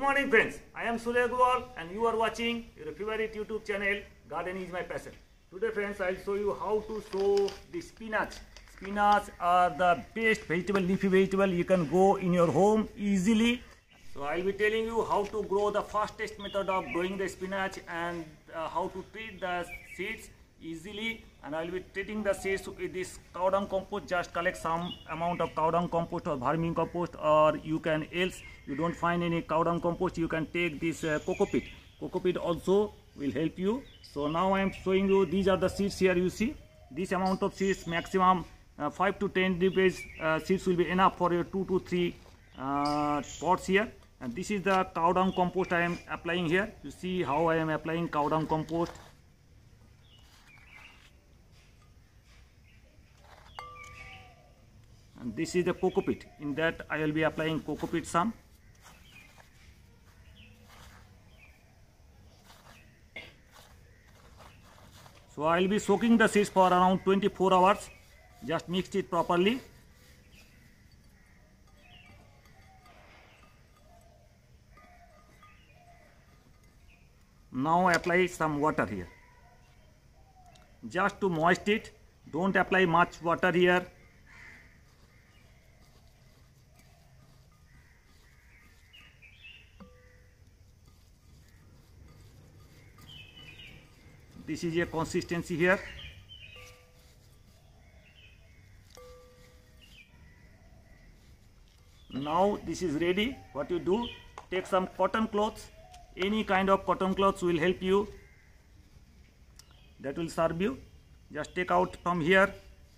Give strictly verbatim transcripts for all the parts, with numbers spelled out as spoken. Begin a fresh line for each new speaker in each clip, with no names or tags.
morning friends, I am Surya Gurwal and you are watching your favorite YouTube channel Garden is my passion. Today friends, I will show you how to sow the spinach. Spinach are the best vegetable, leafy vegetable you can grow in your home easily. So I will be telling you how to grow the fastest method of growing the spinach and uh, how to treat the seeds easily, and I will be treating the seeds with this cow dung compost. Just collect some amount of cow dung compost or vermi compost, or you can, else you don't find any cow dung compost, you can take this uh, coco peat. Coco peat also will help you. So now I am showing you, these are the seeds here. You see this amount of seeds, maximum uh, five to ten rupees uh, seeds will be enough for your two to three uh, pots here. And this is the cow dung compost I am applying here. You see how I am applying cow dung compost. And this is the coco peat. In that I will be applying coco peat some. So I will be soaking the seeds for around twenty-four hours. Just mix it properly. Now apply some water here, just to moist it. Don't apply much water here. This is a consistency here. Now this is ready. What you do, take some cotton cloths. Any kind of cotton cloths will help you. That will serve you. Just take out from here.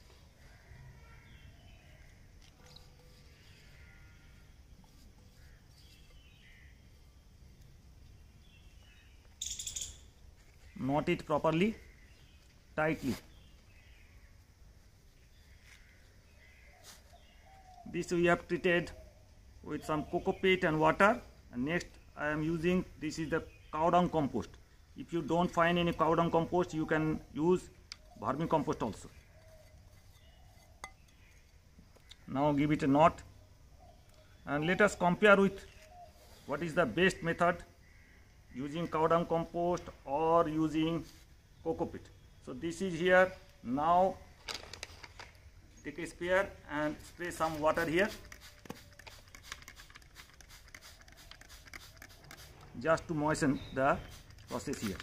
Knot it properly, tightly. This we have treated with some coco peat and water. And next I am using, this is the cow dung compost. If you don't find any cow dung compost, you can use vermi compost also. Now give it a knot and let us compare with what is the best method, using cow dung compost or using coco peat. So this is here. Now take a spear and spray some water here, just to moisten the process here.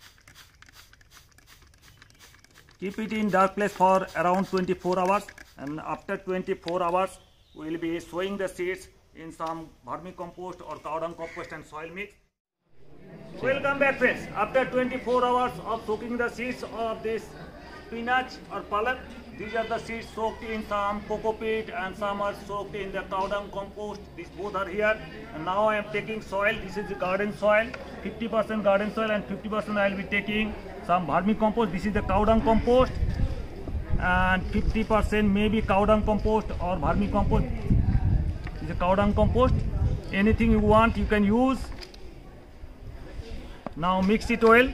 Keep it in dark place for around twenty-four hours, and after twenty-four hours we will be sowing the seeds in some vermi compost or cow dung compost and soil mix. Welcome back friends. After twenty-four hours of soaking the seeds of this spinach or palak, these are the seeds soaked in some coco peat and some are soaked in the cow dung compost. These both are here. And now I am taking soil. This is the garden soil, fifty percent garden soil and fifty percent I will be taking some vermi compost. This is the cow dung compost and fifty percent maybe cow dung compost or vermi compost. This is a cow dung compost. Anything you want you can use. Now mix it well.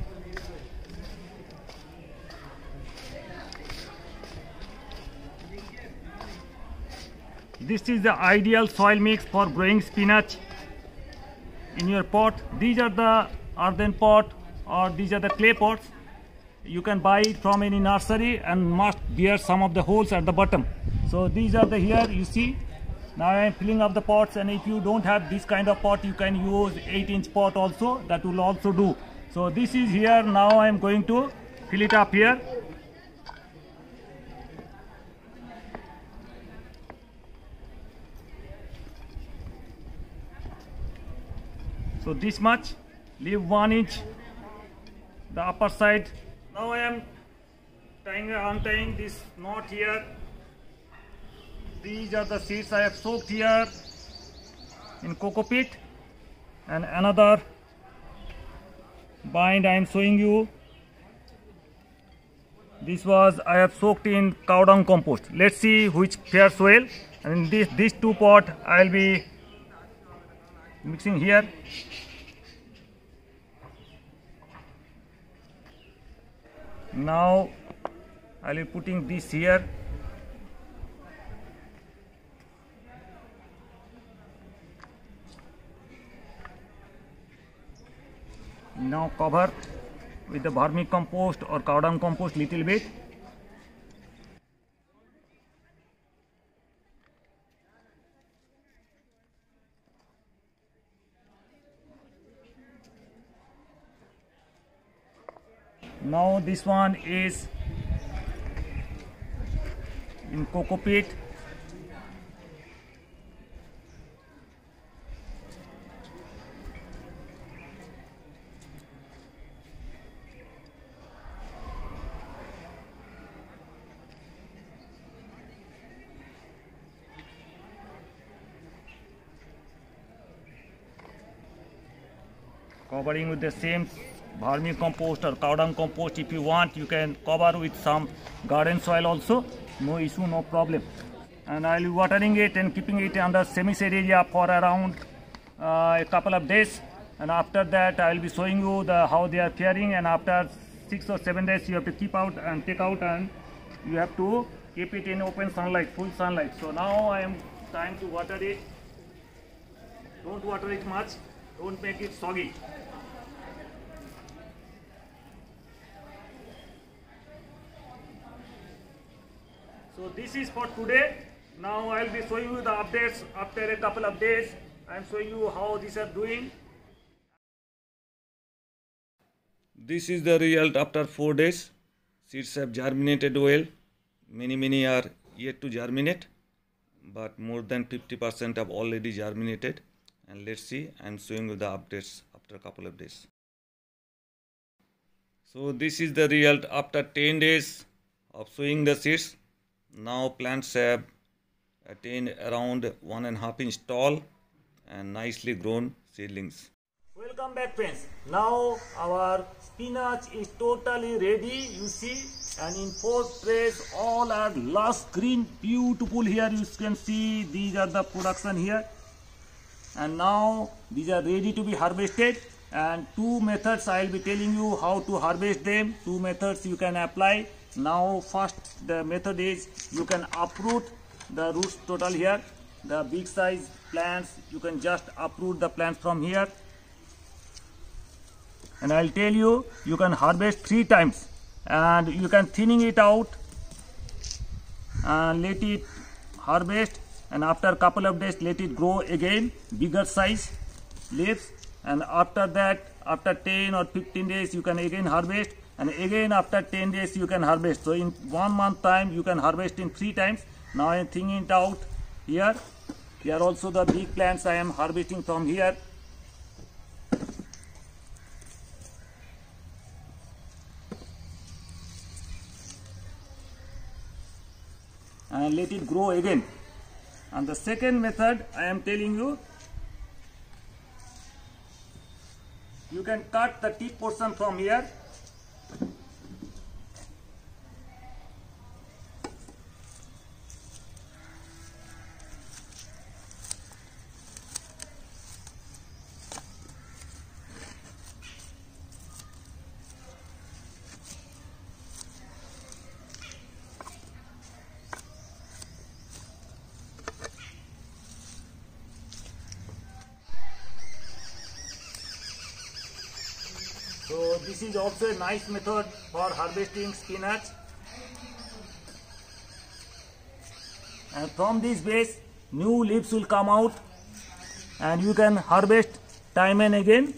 This is the ideal soil mix for growing spinach in your pot. These are the earthen pot or these are the clay pots. You can buy it from any nursery and must bear some of the holes at the bottom. So these are the here you see. Now I am filling up the pots, and if you don't have this kind of pot, you can use eight inch pot also. That will also do. So this is here. Now I am going to fill it up here. So this much, leave one inch the upper side. Now I am tying, untying this knot here. These are the seeds I have soaked here in coco peat, and another bind I am showing you. This was I have soaked in cow dung compost. Let's see which fares well. And in this these two pot I will be mixing here. Now I will be putting this here. Now cover with the vermicompost or cow dung compost little bit. Now this one is in coco peat. Covering with the same vermicompost or cow dung compost. If you want, you can cover with some garden soil also. No issue, no problem. And I'll be watering it and keeping it under semi-shade area for around uh, a couple of days. And after that, I'll be showing you the how they are faring. And after six or seven days, you have to keep out and take out, and you have to keep it in open sunlight, full sunlight. So now I am trying to water it. Don't water it much. Don't make it soggy. So this is for today. Now I'll be showing you the updates after a couple of days. I'm showing you how these are doing. This is the result after four days. Seeds have germinated well. Many many are yet to germinate, but more than fifty percent have already germinated. And let's see, I'm showing you the updates after a couple of days. So this is the result after ten days of sowing the seeds. Now plants have attained around one and a half inch tall and nicely grown seedlings. Welcome back, friends. Now our spinach is totally ready, you see, and in four trays all are lush green, beautiful. Here you can see these are the production here, and now these are ready to be harvested. And two methods I will be telling you how to harvest them. Two methods you can apply. Now first the method is you can uproot the roots total here. The big size plants, you can just uproot the plants from here. And I'll tell you, you can harvest three times, and you can thinning it out and let it harvest, and after a couple of days let it grow again, bigger size leaves, and after that, after ten or fifteen days you can again harvest, and again after ten days you can harvest. So in one month time you can harvest in three times. Now I am thinning it out here. Here also the big plants I am harvesting from here. And let it grow again. And the second method I am telling you, you can cut the tip portion from here. So this is also a nice method for harvesting spinach. And from this base, new leaves will come out, and you can harvest time and again.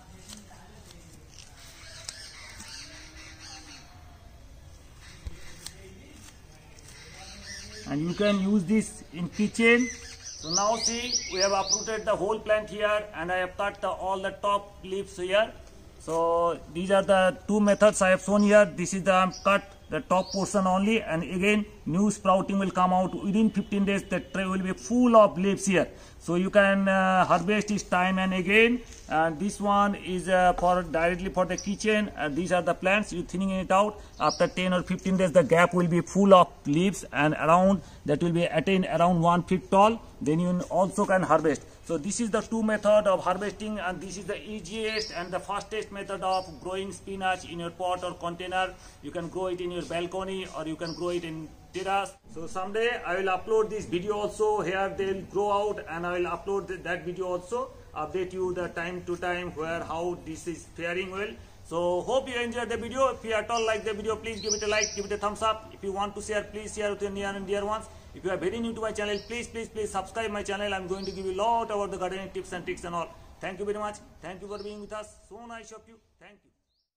And you can use this in kitchen. So now see, we have uprooted the whole plant here, and I have cut the, all the top leaves here. So these are the two methods I have shown here. This is the I have cut the top portion only, and again new sprouting will come out within fifteen days. The tray will be full of leaves here, so you can uh, harvest this time and again. And this one is uh, for directly for the kitchen, and these are the plants. You thinning it out after ten or fifteen days, the gap will be full of leaves, and around that will be attained around one feet tall. Then you also can harvest. So this is the two method of harvesting, and this is the easiest and the fastest method of growing spinach in your pot or container. You can grow it in your balcony, or you can grow it in terrace. So someday I will upload this video also. Here they will grow out, and I will upload that video also. update you the time to time where how this is faring well. So hope you enjoyed the video. If you at all like the video, please give it a like, give it a thumbs up. If you want to share, please share with your near and dear ones. If you are very new to my channel, please, please, please subscribe my channel. I'm going to give you a lot about the gardening tips and tricks and all. Thank you very much. Thank you for being with us. So nice of you. Thank you.